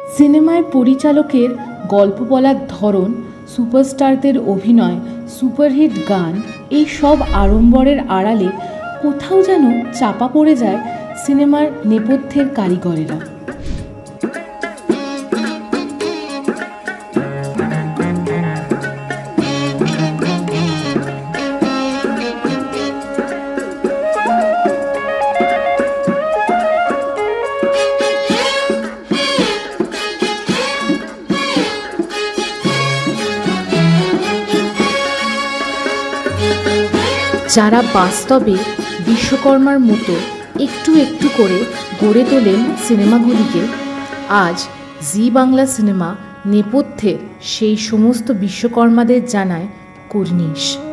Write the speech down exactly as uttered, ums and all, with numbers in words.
সিনেমায় পরিচালকের গল্প বলার ধরন, সুপারস্টারদের অভিনয়, সুপারহিট গান, এই সব আড়ম্বরের আড়ালে কোথাও যেন চাপা পড়ে যায় সিনেমার নেপথ্যের কারিগরেরা। যারা বাস্তবে বিশ্বকর্মার মতো একটু একটু করে গড়ে তোলেন সিনেমাগুলিকে, আজ জি বাংলা সিনেমা নেপথ্যের সেই সমস্ত বিশ্বকর্মাদের জানায় কুর্নিশ।